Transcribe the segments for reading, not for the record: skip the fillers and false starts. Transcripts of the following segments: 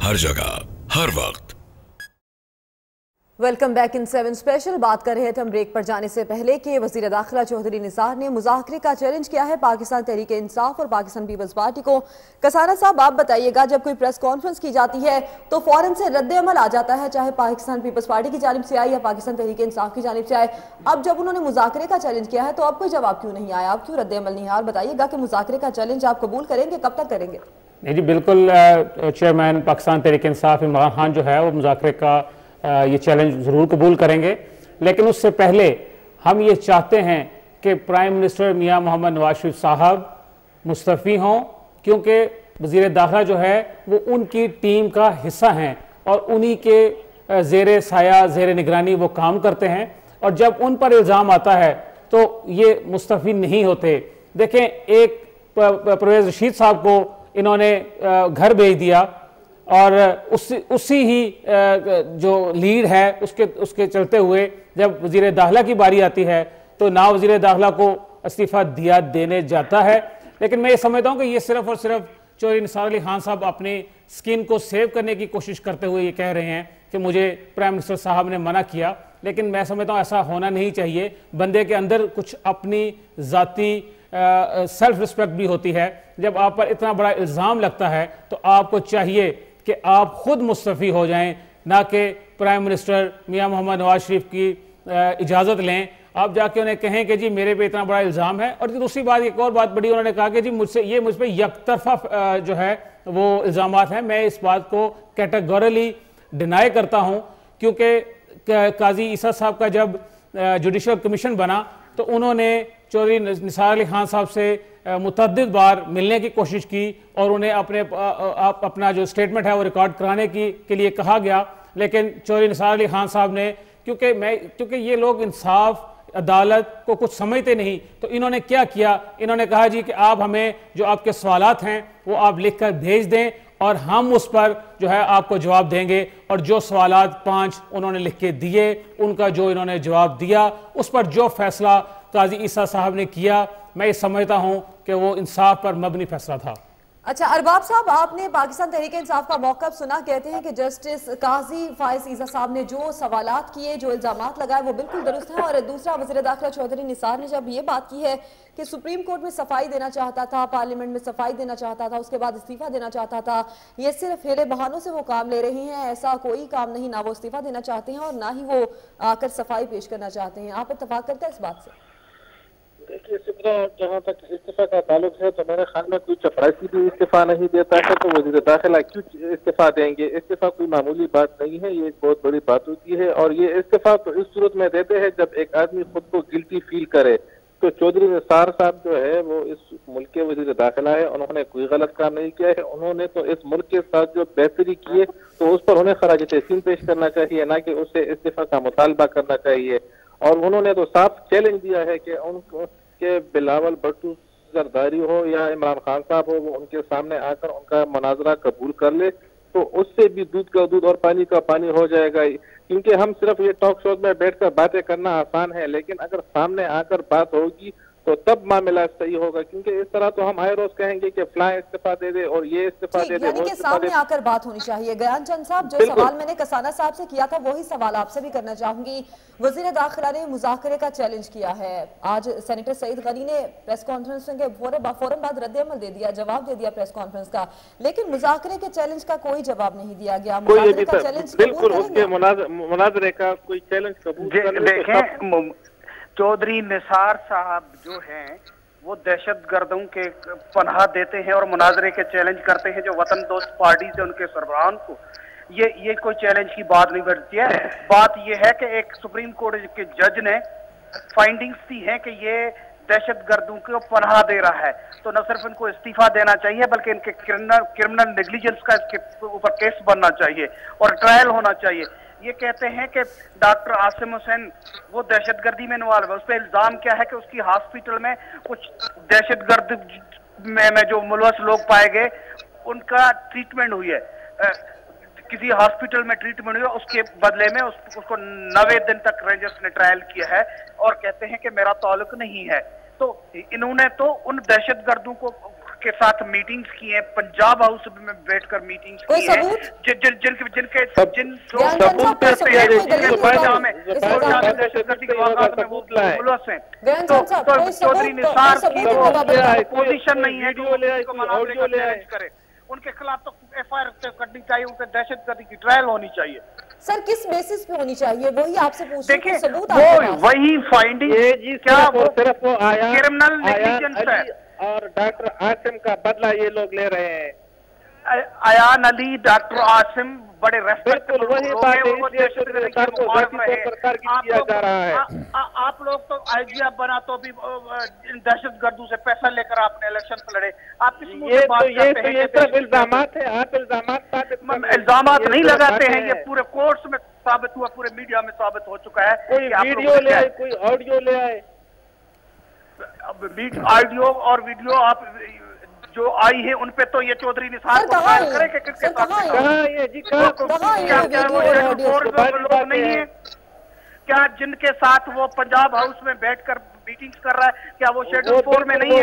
हर जगह, हर वक्त। Welcome back in 7 special. बात कर रहे थे हम ब्रेक पर जाने से पहले कि वज़ीर दाखिला चौधरी निसार ने मुज़ाकरे का चैलेंज किया है पाकिस्तान तहरीक इंसाफ और पाकिस्तान पीपल्स पार्टी को। कसाना साहब, आप बताइएगा, जब कोई प्रेस कॉन्फ्रेंस की जाती है तो फौरन से रद्द अमल आ जाता है, चाहे पाकिस्तान पीपल्स पार्टी की जानिब से आए या पाकिस्तान तहरीक इंसाफ की जानिब से आए। अब जब उन्होंने मुज़ाकरे का चैलेंज किया है तो अब कोई जवाब क्यों नहीं आया? अब क्यों रद्द अमल नहीं आया? और बताइएगा कि मुज़ाकरे का चैलेंज आप कबूल करेंगे, कब तक करेंगे? नहीं जी, बिल्कुल। चेयरमैन पाकिस्तान तहरीक इंसाफ इमरान खान जो है वो मुज़ाकरे का ये चैलेंज ज़रूर कबूल करेंगे, लेकिन उससे पहले हम ये चाहते हैं कि प्राइम मिनिस्टर मियां मोहम्मद नवाज शरीफ साहब मुस्तफ़ी हों, क्योंकि वज़ीर दाखिला जो है वो उनकी टीम का हिस्सा हैं और उन्हीं के ज़ेरे साया ज़ेरे निगरानी वो काम करते हैं। और जब उन पर इल्ज़ाम आता है तो ये मुस्तफ़ी नहीं होते। देखें, एक परवेज़ रशीद साहब को इन्होंने घर भेज दिया और उसी ही जो लीड है उसके चलते हुए जब वज़ीर दाखिला की बारी आती है तो ना वज़ीर दाखिला को इस्तीफ़ा देने जाता है। लेकिन मैं ये समझता हूँ कि ये सिर्फ और सिर्फ चौधरी निसार अली खान साहब अपनी स्किन को सेव करने की कोशिश करते हुए ये कह रहे हैं कि मुझे प्राइम मिनिस्टर साहब ने मना किया। लेकिन मैं समझता हूँ ऐसा होना नहीं चाहिए। बंदे के अंदर कुछ अपनी ज़ाती सेल्फ रिस्पेक्ट भी होती है। जब आप पर इतना बड़ा इल्ज़ाम लगता है तो आपको चाहिए कि आप खुद मुस्तफ़ी हो जाएं, ना कि प्राइम मिनिस्टर मियां मोहम्मद नवाज शरीफ की इजाज़त लें। आप जाके उन्हें कहें कि जी मेरे पे इतना बड़ा इल्ज़ाम है। और दूसरी बात, एक और बात बड़ी, उन्होंने कहा कि जी मुझ पर यकतरफा जो है वो इल्ज़ामात हैं। मैं इस बात को कैटेगोरली डिनाई करता हूँ, क्योंकि काजी ईसा साहब का जब जुडिशल कमीशन बना तो उन्होंने चौधरी निसार अली खान साहब से मुतअद्दिद बार मिलने की कोशिश की और उन्हें अपना जो स्टेटमेंट है वो रिकॉर्ड कराने के लिए कहा गया। लेकिन चौधरी निसार अली खान साहब ने, क्योंकि ये लोग इंसाफ अदालत को कुछ समझते नहीं, तो इन्होंने क्या किया, इन्होंने कहा जी कि आप हमें जो आपके सवालात हैं वो आप लिख कर भेज दें और हम उस पर जो है आपको जवाब देंगे। और जो सवालात 5 उन्होंने लिख के दिए, उनका जो इन्होंने जवाब दिया, उस पर जो फैसला काजी ईसा साहब ने किया, मैं ये समझता हूं कि वो इंसाफ पर मबनी फैसला था। अच्छा अरबाब साहब, आपने पाकिस्तान तहरीक इंसाफ का मौक़िफ़ सुना। कहते हैं कि जस्टिस काजी फायज ईसा साहब ने जो सवालात किए, जो इल्ज़ामात लगाए, वो बिल्कुल दुरुस्त हैं। और दूसरा, वज़ीर दाखिला चौधरी निसार ने जब ये बात की है कि सुप्रीम कोर्ट में सफाई देना चाहता था, पार्लियामेंट में सफाई देना चाहता था, उसके बाद इस्तीफ़ा देना चाहता था, ये सिर्फ हेले बहानों से वो काम ले रही हैं। ऐसा कोई काम नहीं, ना वो इस्तीफ़ा देना चाहते हैं और ना ही वो आकर सफाई पेश करना चाहते हैं। आप इत्तफाक करते हैं इस बात से? देखिए सिमरा, जहाँ तक इस्तीफा का ताल्लुक है तो मेरे ख्याल में कोई चपरासी भी इस्तीफा नहीं देता है, तो वज़ीर दाखिला क्यों इस्तीफा देंगे? इस्तीफा कोई मामूली बात नहीं है, ये एक बहुत बड़ी बात होती है। और ये इस्तीफा तो इस सूरत में देते हैं जब एक आदमी खुद को गिल्टी फील करे। तो चौधरी निसार साहब जो है वो इस मुल्क के वज़ीर दाखिला है, उन्होंने कोई गलत काम नहीं किया है। उन्होंने तो इस मुल्क के साथ जो बेहतरी की है तो उस पर उन्हें खराज तहसीन पेश करना चाहिए, ना कि उससे इस्तीफा का मुतालबा करना चाहिए। और उन्होंने तो साफ चैलेंज दिया है कि उनको के बिलावल भट्टू जरदारी हो या इमरान खान साहब हो, वो उनके सामने आकर उनका मुनाजरा कबूल कर ले तो उससे भी दूध का दूध और पानी का पानी हो जाएगा। क्योंकि हम सिर्फ ये टॉक शो में बैठकर बातें करना आसान है, लेकिन अगर सामने आकर बात होगी तो तब मामला सही होगा। क्योंकि इस तरह तो हम हर रोज कहेंगे कि फलां इस्तीफा दे दे और ये इस्तीफा दे दे, यानी कि सामने आकर बात होनी चाहिए। गयान चंद साहब, जो सवाल मैंने कसाना साहब से किया था वही सवाल आपसे भी करना चाहूंगी। वज़ीर दाखिला ने मुज़ाकरे का चैलेंज किया है। आज सेनेटर सईद गनी ने प्रेस कॉन्फ्रेंस के फौरन बाद रद्द-ए-अमल दे दिया, जवाब दे दिया प्रेस कॉन्फ्रेंस का, लेकिन मुज़ाकरे के चैलेंज का कोई जवाब नहीं दिया गया। मुज़ाकरे का चैलेंज बिल्कुल, उसके मुनाजरे का कोई चैलेंज कबूल देखें। चौधरी निसार साहब जो हैं वो दहशतगर्दों के पनाह देते हैं और मुनाजरे के चैलेंज करते हैं जो वतन दोस्त पार्टी से उनके सरबराहान को। ये कोई चैलेंज की बात नहीं बनती है। बात ये है कि एक सुप्रीम कोर्ट के जज ने फाइंडिंग्स दी हैं कि ये दहशतगर्दों को पनाह दे रहा है, तो न सिर्फ इनको इस्तीफा देना चाहिए बल्कि इनके क्रिमिनल नेग्लिजेंस का इसके ऊपर केस बनना चाहिए और ट्रायल होना चाहिए। ये कहते हैं कि डॉक्टर आसिम हुसैन वो दहशतगर्दी में इन्वॉल्व है। उस पर इल्जाम क्या है कि उसकी हॉस्पिटल में कुछ दहशतगर्द में जो मुलवस लोग पाए गए उनका ट्रीटमेंट हुई है, किसी हॉस्पिटल में ट्रीटमेंट हुई है, उसके बदले में उसको 90 दिन तक रेंजर्स ने ट्रायल किया है और कहते हैं कि मेरा ताल्लुक नहीं है। तो इन्होंने तो उन दहशतगर्दों को के साथ मीटिंग्स की हैं, पंजाब हाउस में बैठकर मीटिंग्स की हैं, जिनके सबूत करते हैं तो चौधरी निसार की पोजीशन नहीं है करे, उनके खिलाफ तो FIR करनी चाहिए, उनके दहशतगर्दी की ट्रायल होनी चाहिए। सर किस बेसिस पे होनी चाहिए, वही आपसे पूछ रही हूं, सबूत वो वही फाइंडिंग क्या वो सिर्फ वो आया क्रिमिनल नेग्लिजेंस है और डॉक्टर आसिम का बदला ये लोग ले रहे हैं। अयान अली, डॉक्टर आसिम बड़े रेस्पेक्टेबल वही बात किया जा रहा है। आप लोग तो IGF बना तो भी दहशतगर्दों से पैसा लेकर आपने इलेक्शन लड़े, आप किस मुंह से बात करते हैं? ये सिर्फ इल्जामात है, आप इल्जामात नहीं लगाते हैं, ये पूरे कोर्ट्स में साबित हुआ, पूरे मीडिया में साबित हो चुका है। कोई वीडियो ले आए, कोई ऑडियो ले आए, ऑडियो और वीडियो आप जो आई है उन पे तो ये चौधरी निसार को फायर करे कि किसके साथ लोग नहीं है क्या, जिनके साथ वो पंजाब हाउस में बैठकर मीटिंग्स कर रहा है, क्या वो शेड्यूल 4 में नहीं है?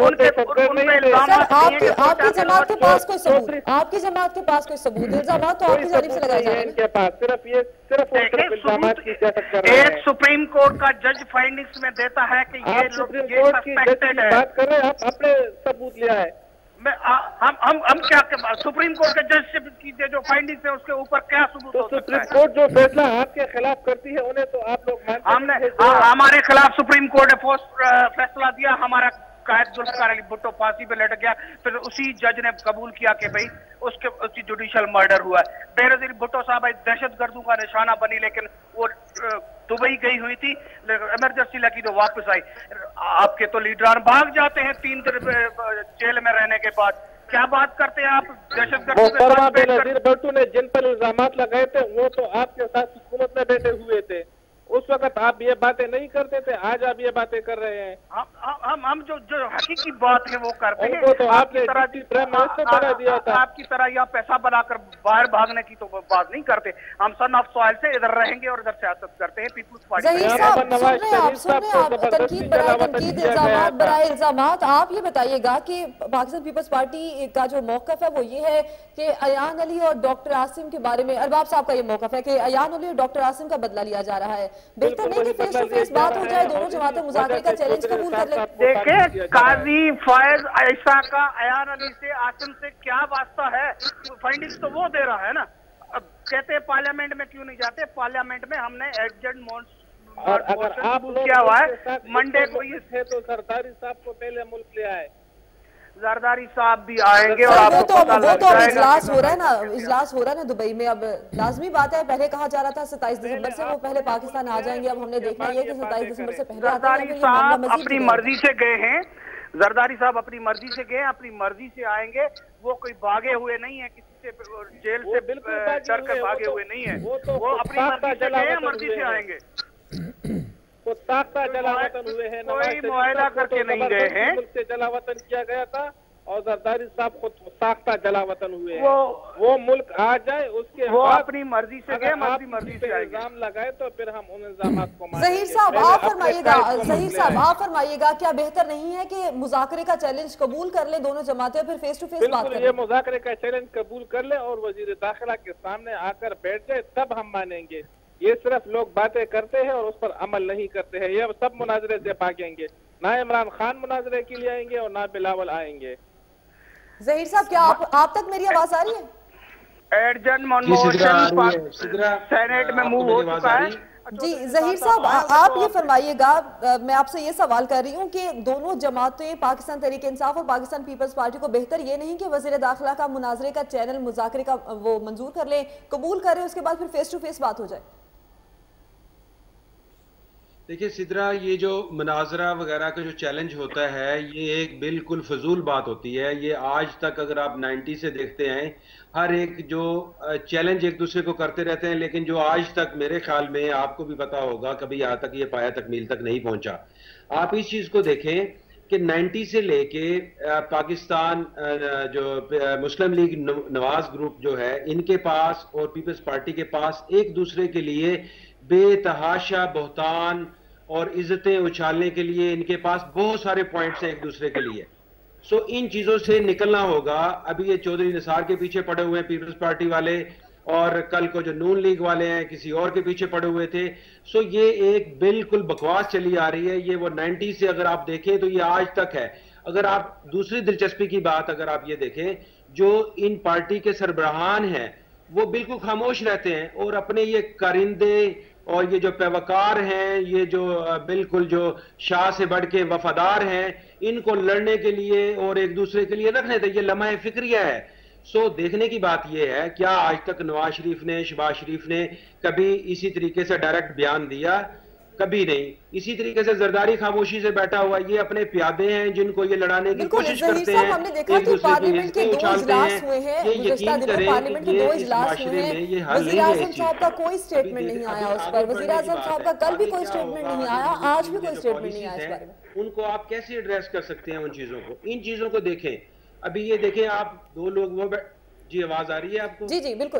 आपकी जमात के पास कोई सबूत, आपकी जमात के पास कोई सबूत, इल्जामात तो आपकी जानिब से लगाए जा रहे हैं इनके पास, सिर्फ इल्जामात की सियासत कर रहे हैं। एक सुप्रीम कोर्ट का जज फाइंडिंग्स में देता है कि ये सुप्रीम कोर्ट की बात कर रहे हैं, आप अपने सबूत लिया है। हम क्या सुप्रीम कोर्ट के जज की जो फाइंडिंग्स है उसके ऊपर क्या सबूत हो सकता है? सुप्रीम कोर्ट जो फैसला आपके खिलाफ करती है उन्हें तो आप लोग हमने हमारे खिलाफ सुप्रीम कोर्ट ने फैसला दिया, हमारा कायद जुल्फिकार अली भुट्टो फांसी पे लटक गया, फिर उसी जज ने कबूल किया कि भाई उसकी जुडिशियल मर्डर हुआ है। बेनजीर भुट्टो साहब दहशतगर्दों का निशाना बनी, लेकिन वो दुबई गई हुई थी, इमरजेंसी लगी तो वापस आई। आपके तो लीडरान भाग जाते हैं 3 दिन जेल में रहने के बाद, क्या बात करते हैं आप दहशतगर्दों के साथ? बेनजीर भुट्टो ने जिन पर इल्जामात लगाए थे वो तो आपके साथ हुकूमत में बैठे हुए थे, उस वक्त आप ये बातें नहीं करते थे, आज आप ये बातें कर रहे हैं। हम जो हकीकी बात है वो करते हैं। तो आपने प्राइम मिनिस्टर बना दिया था, आपकी तरह यहाँ पैसा बनाकर बाहर भागने की तो बात नहीं करते। हम सन ऑफ सॉइल से इधर रहेंगे और इधर सियासत करते हैं। पीपुल्स पार्टी इल्जामात, आप ये बताइएगा कि पाकिस्तान पीपल्स पार्टी का जो मौकफ है वो ये है कि अयान अली और डॉक्टर आसिम के बारे में, अरबाब साहब का ये मौकफ है कि अयान अली और डॉक्टर आसिम का बदला लिया जा रहा है। बेहतर नहीं कि फेस टू फेस बात हो जाए, दोनों जमातें मुज़ाकरे का चैलेंज कबूल कर लें? देखिए, काजी फैज ऐसा का अयान अली से, आसिम से क्या वास्ता है? फाइंडिंग्स तो वो दे रहा है ना। अब कहते हैं पार्लियामेंट में क्यों नहीं जाते? पार्लियामेंट में हमने एडजर्न और अगर आप किया हुआ है मंडे को, ये थे तो सरदारी साहब को पहले मुल्क ले आए, जरदारी साहब भी आएंगे और वो तो अब इजलास हो रहा है ना, इजलास हो रहा है ना दुबई में। अब लाजमी बात है, पहले कहा जा रहा था 27 दिसंबर से वो पहले पाकिस्तान आ जाएंगे, अब हमने देखना है कि 27 दिसंबर से पहले जरदारी साहब अपनी मर्जी से गए हैं, जरदारी साहब अपनी मर्जी से गए, अपनी मर्जी से आएंगे। वो कोई भागे हुए नहीं है, किसी से जेल से डर के भागे हुए नहीं है, वो अपनी मर्जी से गए, मर्जी से आएंगे। वो ताख्ता जलावतन हुए हैं, कोई मुआहदा करके नहीं गए हैं, मुल्क से जलावतन किया गया था और जरदारी साहब खुद ताख्ता जलावतन हुए हैं। वो मुल्क आ जाए उसके वो अपनी मर्जी से गए, मर्जी से इल्जाम लगाए तो फिर हम उन इल्जामात को मानेंगे। ज़हीर साहब आप फरमाइएगा, ज़हीर साहब आप फरमाइएगा, क्या बेहतर नहीं है कि मुज़ाकरे का चैलेंज कबूल कर ले दोनों जमातें, फिर फेस टू फेस बात करें? ये मुज़ाकरे का चैलेंज कबूल कर ले और वजीर दाखिला के सामने आकर बैठ जाए, तब हम मानेंगे। ये सिर्फ लोग बातें करते हैं और उस पर अमल नहीं करते हैं। ये सब मुनाजरे से भागेंगे, ना इमरान खान मुनाजरे के लिए आएंगे और ना बिलावल आएंगे। ज़हीर साहब क्या आप तक मेरी आवाज आ रही है? एडजर्न मोशन सेनेट में मूव हो चुका है। जी ज़हीर साहब आप ये फरमाइएगा, मैं आपसे ये सवाल कर रही हूँ कि दोनों जमातें पाकिस्तान तहरीक इंसाफ और पाकिस्तान पीपल्स पार्टी को बेहतर ये नहीं कि वज़ीर दाखिला का मुनाजरे का चैनल मुज़ाकरे का वो मंजूर कर लें, कबूल करें, उसके बाद फिर फेस टू फेस बात हो जाए? देखिए सिद्रा, ये जो मुनाजरा वगैरह का जो चैलेंज होता है ये एक बिल्कुल फजूल बात होती है। ये आज तक अगर आप 90 से देखते हैं, हर एक जो चैलेंज एक दूसरे को करते रहते हैं, लेकिन जो आज तक मेरे ख्याल में, आपको भी पता होगा, कभी यहाँ तक ये पाया तकमील तक नहीं पहुंचा। आप इस चीज़ को देखें कि 90 से लेके पाकिस्तान जो मुस्लिम लीग नवाज ग्रुप जो है, इनके पास और पीपल्स पार्टी के पास एक दूसरे के लिए बेतहाशा बहतान और इज्जतें उछालने के लिए इनके पास बहुत सारे पॉइंट्स हैं एक दूसरे के लिए। सो इन चीजों से निकलना होगा। अभी ये चौधरी निसार के पीछे पड़े हुए हैं पीपल्स पार्टी वाले, और कल को जो नून लीग वाले हैं किसी और के पीछे पड़े हुए थे। सो ये एक बिल्कुल बकवास चली आ रही है। ये वो 90 से अगर आप देखें तो ये आज तक है। अगर आप दूसरी दिलचस्पी की बात अगर आप ये देखें, जो इन पार्टी के सरबराहान हैं वो बिल्कुल खामोश रहते हैं और अपने ये कारिंदे और ये जो पैवकार हैं, ये जो बिल्कुल जो शाह से बढ़ के वफादार हैं, इनको लड़ने के लिए और एक दूसरे के लिए रखने थे। ये लम्हा फिक्रिया है। सो देखने की बात यह है, क्या आज तक नवाज शरीफ ने, शहबाज शरीफ ने कभी इसी तरीके से डायरेक्ट बयान दिया? कभी नहीं। इसी तरीके से जरदारी खामोशी से बैठा हुआ, ये अपने प्यादे हैं जिनको ये लड़ाने की कोशिश करते हैं। हमने देखा कि पार्लियामेंट के 2 इजलास हुए हैं, गुज़िश्ता दिनों पार्लियामेंट के 2 इजलास हुए हैं, वज़ीर आज़म साहब का कोई स्टेटमेंट नहीं आया उस पर। वज़ीर आज़म साहब का कल भी कोई स्टेटमेंट नहीं आया, आज भी कोई स्टेटमेंट नहीं आया इस बारे में। उनको आप कैसे एड्रेस कर सकते हैं उन चीजों को? इन चीजों को देखें। अभी ये देखें आप, 2 लोग वो जी आवाज आ रही है आपको? जी जी बिल्कुल।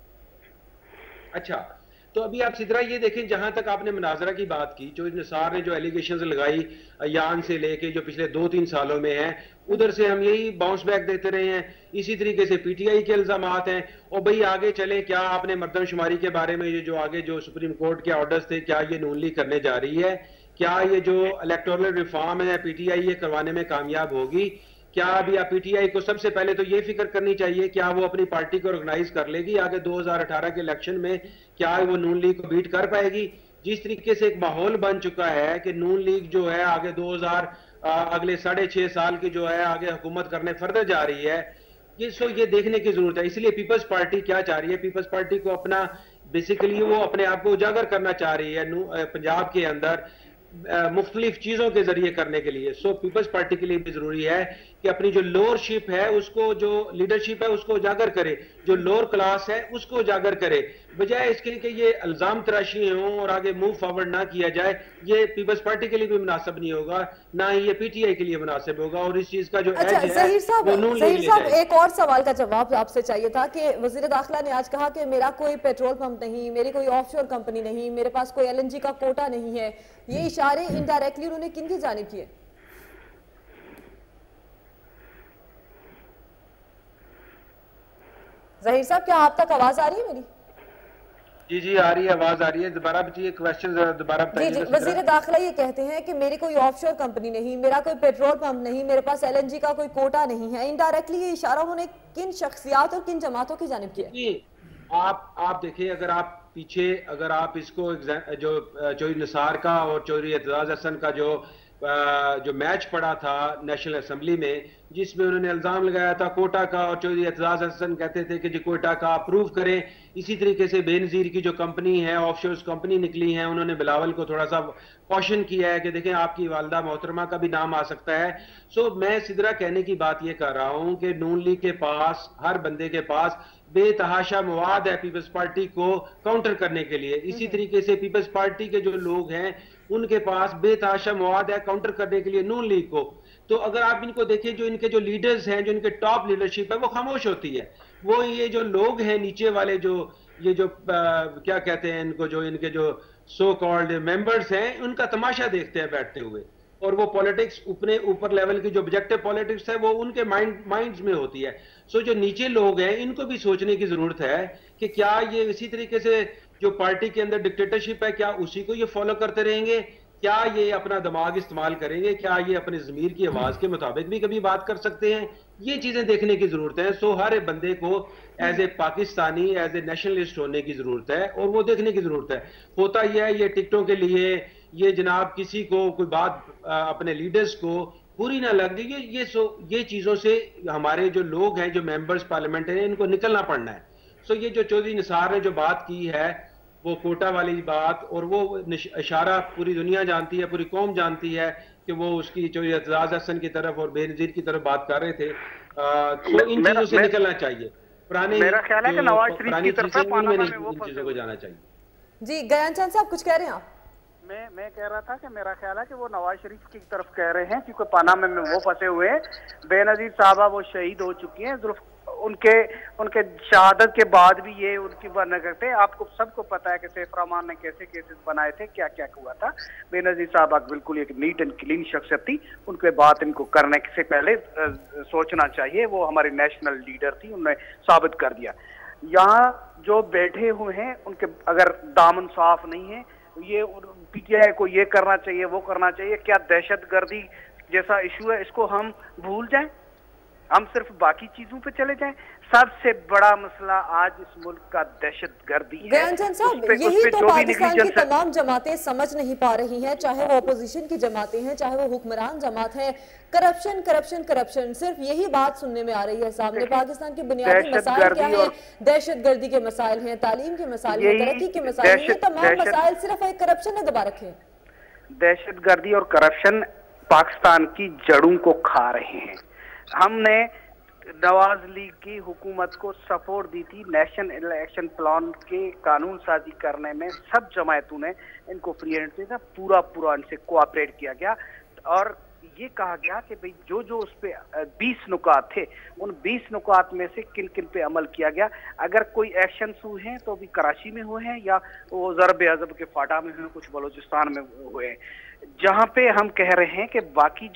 अच्छा, तो अभी आप सिद्रा ये देखें, जहां तक आपने मुनाजरा की बात की, जो निसार ने जो एलिगेशंस लगाई यान से लेके जो पिछले 2-3 सालों में है, उधर से हम यही बाउंस बैक देते रहे हैं। इसी तरीके से पीटीआई के इल्जामात हैं। और भाई आगे चले, क्या आपने मर्दमशुमारी के बारे में ये जो आगे जो सुप्रीम कोर्ट के ऑर्डर्स थे, क्या ये नून लीग करने जा रही है? क्या ये जो इलेक्टोरल रिफॉर्म है पीटीआई ये करवाने में कामयाब होगी? क्या अभी आप पीटीआई को सबसे पहले तो ये फिक्र करनी चाहिए, क्या वो अपनी पार्टी को ऑर्गेनाइज कर लेगी आगे 2018 के इलेक्शन में? क्या वो नून लीग को बीट कर पाएगी? जिस तरीके से एक माहौल बन चुका है कि नून लीग जो है आगे 2000 अगले 6.5 साल की जो है आगे हुकूमत करने फर्दर जा रही है, ये देखने की जरूरत है। इसलिए पीपल्स पार्टी क्या चाह रही है? पीपल्स पार्टी को अपना बेसिकली वो अपने आप को उजागर करना चाह रही है पंजाब के अंदर मुख्तलिफ चीजों के जरिए करने के लिए। सो पीपल्स पार्टी के लिए भी जरूरी है कि अपनी जो लोअरशिप है उसको, जो लीडरशिप है उसको उजागर करे, जो लोअर क्लास है उसको उजागर करे, बजाय इसके कि ये इल्जाम तराशी हों और आगे मूव फॉरवर्ड ना किया जाए। ये पीपल्स पार्टी के लिए भी मुनासिब नहीं होगा, ना ही ये पीटीआई के लिए मुनासिब होगा। और इस चीज का जो ज़हीर साहब एक और सवाल का जवाब आपसे चाहिए था कि वज़ीर दाखिला ने आज कहा कि मेरा कोई पेट्रोल पंप नहीं, मेरी कोई ऑफशोर कंपनी नहीं, मेरे पास कोई एलएनजी का कोटा नहीं है। ये इशारे इनडायरेक्टली उन्होंने किन की जानिब किए? ज़हीर साहब, क्या आप तक आवाज आ रही है मेरी? जी जी आ रही है, आवाज आ रही है। दोबारा बताइए क्वेश्चन, दोबारा बताइए। जी जी, वज़ीर दाखिला ये कहते हैं कि मेरी कोई ऑफशोर कंपनी नहीं, मेरा कोई पेट्रोल पंप नहीं, मेरे पास एलएनजी का कोई कोटा नहीं है। इनडायरेक्टली ये इशारा उन्होंने किन शख्सियात और किन जमातों की जानिब किया? आप देखिए, अगर आप पीछे अगर आप इसको जो चौधरी निसार का और चौधरी एतजाज हसन का जो मैच पड़ा था नेशनल असेंबली में, जिसमें उन्होंने इल्जाम लगाया था कोटा का, और चौधरी एतजाज हसन कहते थे कि जी कोटा का अप्रूव करें। इसी तरीके से बेनजीर की जो कंपनी है, ऑफशोर कंपनी निकली है, उन्होंने बिलावल को थोड़ा सा कॉशन किया है कि देखें आपकी वालदा मोहतरमा का भी नाम आ सकता है। सो मैं सिदरा कहने की बात ये कर रहा हूं कि नून लीग के पास, हर बंदे के पास बेतहाशा मवाद है पीपल्स पार्टी को काउंटर करने के लिए। इसी तरीके से पीपल्स पार्टी के जो लोग हैं उनके पास बेतहाशा मवाद है काउंटर करने के लिए नून लीग को। तो अगर आप इनको देखें, जो इनके जो लीडर्स हैं, जो इनके टॉप लीडरशिप है, वो खामोश होती है। वो ये जो लोग हैं नीचे वाले, जो ये जो क्या कहते हैं इनको, जो इनके जो सो कॉल्ड मेंबर्स हैं, उनका तमाशा देखते हैं बैठते हुए। और वो पॉलिटिक्स अपने ऊपर लेवल की जो ऑब्जेक्टिव पॉलिटिक्स है वो उनके माइंड्स में होती है। सो जो नीचे लोग हैं इनको भी सोचने की जरूरत है कि क्या ये इसी तरीके से जो पार्टी के अंदर डिक्टेटरशिप है, क्या उसी को ये फॉलो करते रहेंगे? क्या ये अपना दिमाग इस्तेमाल करेंगे? क्या ये अपने ज़मीर की आवाज के मुताबिक भी कभी बात कर सकते हैं? ये चीजें देखने की जरूरत है। सो हर बंदे को as a Pakistani, as a nationalist होने की जरूरत है और वो देखने की जरूरत है। होता यह है, ये टिकटों के लिए ये जनाब किसी को कोई बात अपने लीडर्स को पूरी ना लग गई, ये चीजों से हमारे जो लोग हैं, जो मेंबर्स पार्लियामेंट हैं, इनको निकलना पड़ना है। सो ये जो चौधरी निसार ने जो बात की है, वो कोटा वाली बात, और वो इशारा पूरी दुनिया जानती है, पूरी कौम जानती है कि वो उसकी चौधरी एतजाज हसन की तरफ और बेनजीर की तरफ बात कर रहे थे। तो इन चीजों से निकलना चाहिए। पुराने मेरा ख्याल है कि नवाज शरीफ की तरफ इन चीजों को जाना चाहिए। जी गयान चंद साहब कुछ कह रहे हैं आप? मैं कह रहा था कि मेरा ख्याल है कि वो नवाज शरीफ की तरफ कह रहे हैं, क्योंकि पनामा में वो फंसे हुए हैं। बेनजीर साहबा वो शहीद हो चुकी हैं, उनके शहादत के बाद भी ये उनकी बात करते। आपको सबको पता है कि सैफ रहमान ने कैसे केसेस बनाए थे, क्या क्या हुआ था। बेनजीर साहब बिल्कुल एक नीट एंड क्लीन शख्सियत थी, उनके बात इनको करने से पहले सोचना चाहिए। वो हमारी नेशनल लीडर थी, उन्होंने साबित कर दिया। यहाँ जो बैठे हुए हैं उनके अगर दामन साफ नहीं है, ये पीटीआई को ये करना चाहिए, वो करना चाहिए। क्या दहशतगर्दी जैसा इशू है इसको हम भूल जाएं, हम सिर्फ बाकी चीजों पे चले जाएं? सबसे बड़ा मसला आज इस मुल्क का दहशतगर्दी है। ज्ञानचंद साहब, यही तो पाकिस्तान की तमाम जमातें समझ नहीं पा रही हैं, चाहे वो अपोजिशन की जमातें हैं, चाहे वो हुक्मरान जमात है। करप्शन करप्शन करप्शन, सिर्फ यही बात सुनने में आ रही है सामने। पाकिस्तान के बुनियादी मसाइल क्या है? दहशतगर्दी के मसाइल हैं, तालीम के मसाइल हैं, तरक्की के मसाइल हैं, तमाम मसाइल सिर्फ एक करप्शन ने दबा रखे। दहशतगर्दी और करप्शन पाकिस्तान की जड़ों को खा रहे हैं। हमने नवाज लीग की हुकूमत को सपोर्ट दी थी नेशनल इलेक्शन प्लान के कानून साजी करने में। सब जमायतों ने इनको फ्री हैंड दिया, पूरा इनसे कोऑपरेट किया गया और ये कहा गया कि भाई जो उस पे 20 नुकात थे, उन 20 नुकात में से किन किन पे अमल किया गया। अगर कोई एक्शन हुए हैं तो अभी कराची में हुए हैं या वो ज़रब अज़ब के फाटा में हुए, कुछ बलूचिस्तान में हुए हैं। जहाँ पे हम कह रहे हैं कि बाकी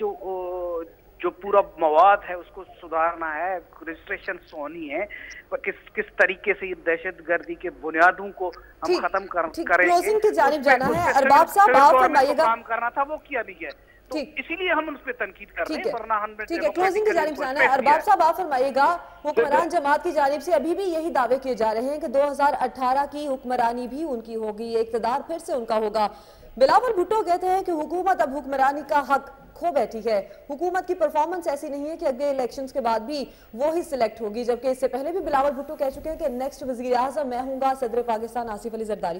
जो पूरा मवाद है उसको सुधारना है, रजिस्ट्रेशन होनी है, किस तरीके से दहशतगर्दी के बुनियादों को हम खत्म करेंगे। क्लोजिंग की जानिब जाना है। अरबाब साहब आप फरमाइएगा। काम करना था वो किया नहीं है, तो इसीलिए हम उस पर तनकीद कर रहे हैं, वरना हम ठीक है। क्लोजिंग की जानिब जाना है। अरबाब साहब आप फरमाइएगा, हुक्मरान जमात की जानिब से अभी भी यही दावे किए जा रहे हैं कि 2018 की हुक्मरानी भी उनकी होगी, इक़्तिदार फिर से उनका होगा। बिलावल भुट्टो कहते हैं कि हुकूमत अब हुक्मरानी का हक खो बैठी है, हुकूमत की परफॉर्मेंस ऐसी नहीं है कि अगले इलेक्शंस के बाद भी वो ही सिलेक्ट होगी, जबकि इससे पहले भी बिलावल भुट्टो कह चुके हैं कि नेक्स्ट वजीर आज़म मैं हूंगा, सदर पाकिस्तान आसिफ अली जरदारी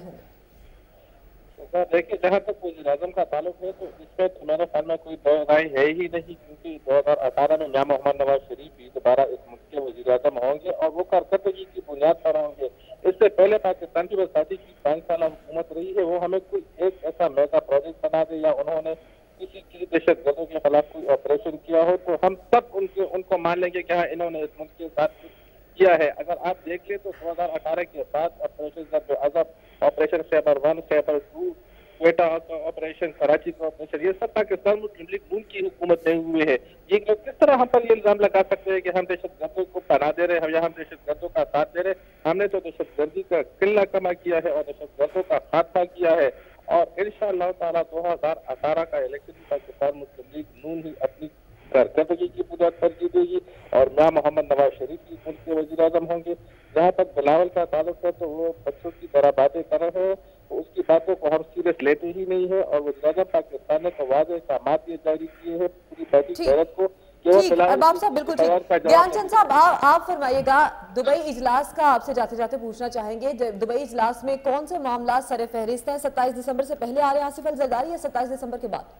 होंगे। देखिए, जहाँ तक वज़ीर आज़म का ताल्लुक है तो इसमें तो मेरे ख्याल में कोई दो राय है ही नहीं, क्योंकि 2018 में मियां मोहम्मद नवाज शरीफ भी दोबारा इस मुल्क के वज़ीर आज़म होंगे और वो कारकर्दगी की बुनियाद पर होंगे। इससे पहले पाकिस्तान की वसाती की 5 साल हुकूमत रही है, वो हमें कोई एक ऐसा मेगा प्रोजेक्ट बना दे या उन्होंने किसी की दहशतगर्दों के खिलाफ कोई ऑपरेशन किया हो तो हम सब उनको मान लेंगे कि हाँ इन्होंने इस मुल्क के साथ किया है। अगर आप देख ले तो 2018 के बाद ऑपरेशन ज़रब अज़ब, ऑपरेशन खैबर 1, खैबर 2, क्वेटा का ऑपरेशन, कराची का ऑपरेशन, ये सब पाकिस्तान मुस्लिम लीग नून की हुकूमत में हुए हैं। ये किस तरह हम पर ये इल्जाम लगा सकते हैं कि हम दहशतगर्दों को पनाह दे रहे हैं या हम दहशतगर्दों का साथ दे रहे हैं? हमने तो दहशतगर्दी का किल्ला कमा किया है और दहशतगर्दों का खात्मा किया है और इंशाअल्लाह ताला 2018 का election Pakistan Muslim League Noon ही अपनी कारकर्दगी की बुनियाद पर जीतेगी और मियां मोहम्मद नवाज शरीफ की मुल्क के वज़ीर आज़म होंगे। जहाँ तक बिलावल का ताल्लुक है तो वो बच्चों की तरह बातें कर रहे हैं, तो उसकी बातों को हम सीरियस लेते ही नहीं है और वज़ीर आज़म पाकिस्तान ने तो वाज़ेह अहकामात ये जारी किए हैं पूरी बैठी भारत को। अरबाब साहब बिल्कुल ठीक। ज्ञानचंद साहब आप फरमाइएगा, दुबई इजलास का आपसे जाते जाते पूछना चाहेंगे, दुबई इजलास में कौन से मामला सर फहरिस्त हैं? 27 दिसंबर से पहले आ रहे हैं आसिफ अली जरदारी या 27 दिसंबर के बाद?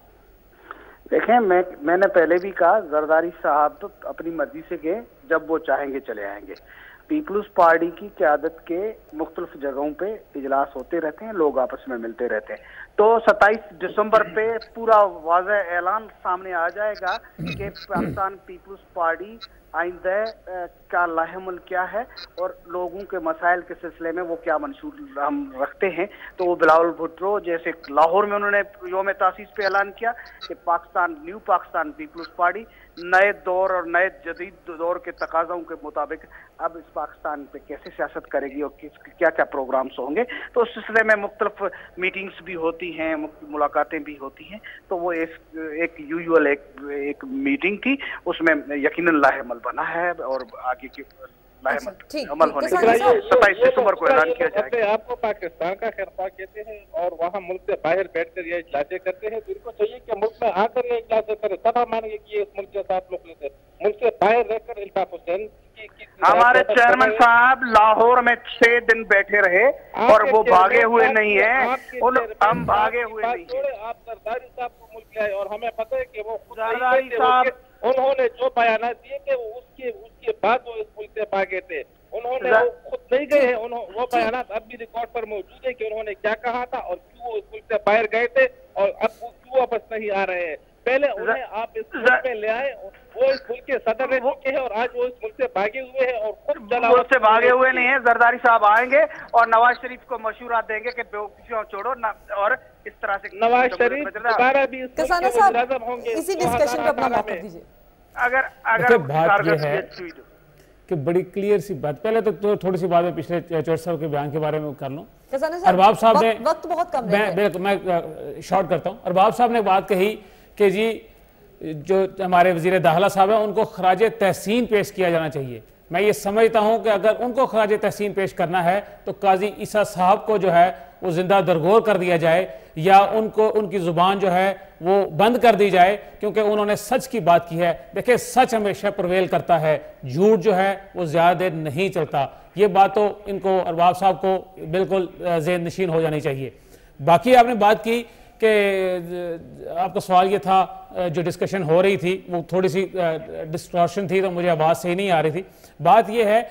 देखें, मैंने पहले भी कहा, जरदारी साहब तो अपनी मर्जी से गए, जब वो चाहेंगे चले आएंगे। पीपल्स पार्टी की क़यादत के मुख्तलिफ जगहों पे इजलास होते रहते हैं, लोग आपस में मिलते रहते हैं। तो 27 दिसंबर पे पूरा वाज़ेह ऐलान सामने आ जाएगा कि पाकिस्तान पीपल्स पार्टी आइंदा का लाहेमल क्या है और लोगों के मसाइल के सिलसिले में वो क्या मंशूर हम रखते हैं। तो वो बिलावल भुट्टो जैसे लाहौर में उन्होंने योम तासीस पे ऐलान किया कि न्यू पाकिस्तान पीपल्स पार्टी नए दौर और नए जदीद दौर के तकाज़ों के मुताबिक अब इस पाकिस्तान पे कैसे सियासत करेगी और क्या क्या प्रोग्राम्स होंगे। तो उस सिलसिले में मुख्तलिफ मीटिंग्स भी होती हैं, मुलाकातें भी होती हैं। तो वो एक यूजुअल एक मीटिंग थी, उसमें यकीनन लाहेमल बना है और आगे की अमल होने के लिए 27 दिसंबर को ऐलान किया जाएगा। आपको पाकिस्तान का खैरख्वाह कहते हैं और वहाँ मुल्क से बाहर बैठकर ये इजलासें करते हैं, तो इनको चाहिए कि मुल्क में आकर ये इजलासें करें, तब हम मानेंगे कि ये इस मुल्क के साथ मुखलिस है। मुल्क से बाहर रहकर इल्ताफ हुसैन हमारे चेयरमैन साहब लाहौर में 6 दिन बैठे रहे और वो भागे हुए नहीं है, हम भागे हुए नहीं है। आप जरदारी साहब को मुल्क लाए और हमें पता है कि वो जरदारी साहब उन्होंने जो बयान दिए थे उसके बाद वो इस मुल्क से भागे थे। उन्होंने वो खुद नहीं गए हैं, वो बयान अब भी रिकॉर्ड पर मौजूद है कि उन्होंने क्या कहा था और क्यों वो इस मुल्क से बाहर गए थे और अब वो क्यों वापस नहीं आ रहे हैं। पहले उन्हें आप इस मुल्क में ले आए, वो इस मुल्क के सदर रह चुके हैं और आज वो इस मुल्क से भागे हुए हैं और खुद मुल्क से भागे हुए नहीं है। जरदारी साहब आएंगे और नवाज शरीफ को मशूरा देंगे कि बेवकूफियों छोड़ो ना, और इस तरह से नवाज शरीफ दोबारा भी कसाना साहब इसी डिस्कशन पे अपना मौका दीजिए। अगर बात ये है कि बड़ी क्लियर सी बात, पहले तो थोड़ी सी बात में पिछले चौधरी साहब के बयान के बारे में कर लूं। अरबाब साहब ने वक्त बहुत कम है, मैं शॉर्ट करता हूं। अरबाब साहब ने बात कही कि जी जो हमारे वजीर दाखिला साहब हैं उनको खराज तहसीन पेश किया जाना चाहिए। मैं ये समझता हूं कि अगर उनको खराज तहसीन पेश करना है तो काजी ईसा साहब को जो है वो जिंदा दरगोर कर दिया जाए या उनको उनकी जुबान जो है वो बंद कर दी जाए, क्योंकि उन्होंने सच की बात की है। देखिए सच हमेशा प्रिवेल करता है, झूठ जो है वो ज्यादा देर नहीं चलता। ये बात तो इनको अरबाब साहब को बिल्कुल ज़हन नशीन हो जानी चाहिए। बाकी आपने बात की कि आपका सवाल ये था, जो डिस्कशन हो रही थी वो थोड़ी सी डिस्टॉर्शन थी तो मुझे आवाज़ सही नहीं आ रही थी। बात ये है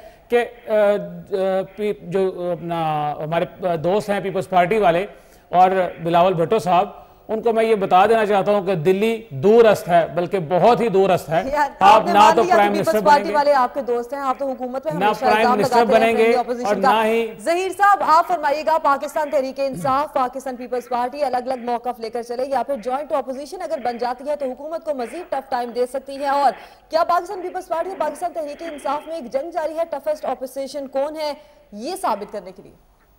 कि जो अपना हमारे दोस्त हैं पीपल्स पार्टी वाले और बिलावल भुट्टो साहब, उनको मैं ये बता देना चाहता हूं कि दिल्ली दूरस्थ है, बल्कि बहुत ही दूरस्थ है। आप ना तो प्राइम मिनिस्टर बनेंगे, वाले आपके दोस्त हैं, आप तो हुकूमत में ना प्राइम मिनिस्टर बनेंगे और ना ही। जहीर साहब आप फरमाइएगा, पाकिस्तान तहरीक इंसाफ, पाकिस्तान पीपल्स पार्टी अलग अलग मौकफ लेकर चले या फिर जॉइंट ऑपोजिशन अगर बन जाती है तो हुकूमत को मजीद टफ टाइम दे सकती है? और क्या पाकिस्तान पीपल्स पार्टी और पाकिस्तान तहरीक इंसाफ में एक जंग जारी है, टफेस्ट ऑपोजिशन कौन है, ये साबित करने के लिए?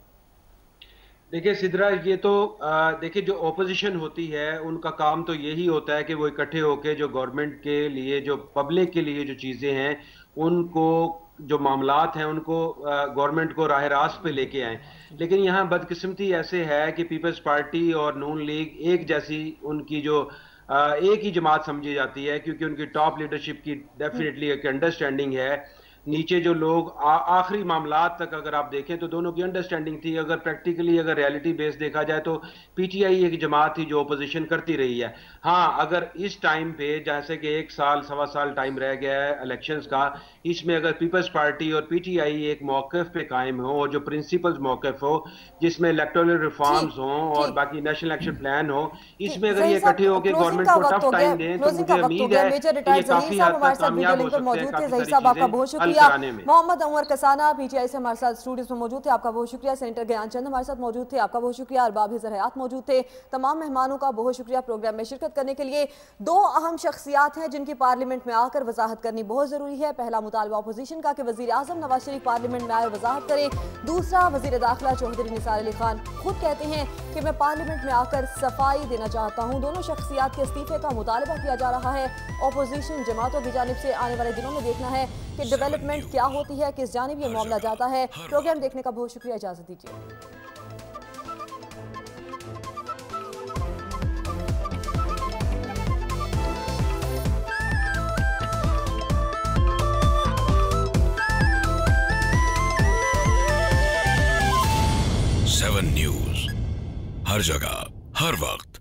देखिए सिद्रा, ये तो देखिए जो ओपोजिशन होती है उनका काम तो यही होता है कि वो इकट्ठे होकर जो गवर्नमेंट के लिए, जो पब्लिक के लिए जो चीज़ें हैं उनको, जो मामलात हैं उनको गवर्नमेंट को राह रास्त पे लेके आए। लेकिन यहाँ बदकिस्मती ऐसे है कि पीपल्स पार्टी और नून लीग एक जैसी, उनकी जो एक ही जमात समझी जाती है, क्योंकि उनकी टॉप लीडरशिप की डेफिनेटली एक अंडरस्टैंडिंग है। नीचे जो लोग आखिरी मामलात तक अगर आप देखें तो दोनों की अंडरस्टैंडिंग थी। अगर प्रैक्टिकली अगर रियलिटी बेस देखा जाए तो पीटीआई एक जमात थी जो ओपोजिशन करती रही है। हाँ, अगर इस टाइम पे जैसे कि 1 साल सवा साल टाइम रह गया है इलेक्शंस का, इसमें अगर पीपल्स पार्टी और पीटीआई एक मौक़िफ़ पे कायम हो और जो प्रिंसिपल्स मौक़िफ़ हो जिसमें इलेक्टोरल रिफॉर्म्स हो और बाकी नेशनल एक्शन प्लान हो, इसमें अगर ये इकट्ठे होकर गवर्नमेंट को टफ टाइम दें तो मुझे उम्मीद है कि ये काफी हद तक कामयाब हो सकते हैं। काफी सारी चीजें मोहम्मद अंवर कसाना पीटीआई से हमारे साथ स्टूडियो में मौजूद थे, आपका बहुत शुक्रिया। सेनेटर ज्ञानचंद हमारे साथ मौजूद थे, आपका बहुत शुक्रिया। अरबाब हयात मौजूद थे। तमाम मेहमानों का बहुत शुक्रिया प्रोग्राम में शिरकत करने के लिए। 2 अहम शख्सियात हैं जिनकी पार्लियामेंट में आकर वजाहत करनी बहुत जरूरी है। पहला मुतालबा अपोजिशन का कि वजीर आजम नवाज शरीफ पार्लियामेंट में आए वजाहत करें। दूसरा वजीर दाखिला चौधरी निसार अली खान खुद कहते हैं कि मैं पार्लियामेंट में आकर सफाई देना चाहता हूँ। दोनों शख्सियात के इस्तीफे का मुतालबा किया जा रहा है। अपोजिशन जमातों की जानिब से आने वाले दिनों में देखना है कि डेवलपमेंट क्या होती है, किस जानिब ये मामला जाता है। प्रोग्राम देखने का बहुत शुक्रिया, इजाजत दीजिए। Seven News, हर जगह हर वक्त।